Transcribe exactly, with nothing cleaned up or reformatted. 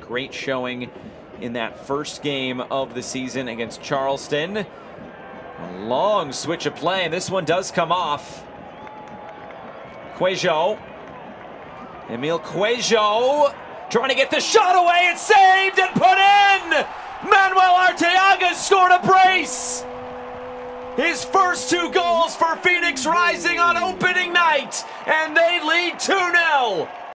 great showing in that first game of the season against Charleston. A long switch of play, and this one does come off. Cuejo. Emil Cuejo trying to get the shot away. It's saved and put in! Manuel Arteaga scored a brace! His first two goals for Phoenix Rising on opening night, and they lead two nil.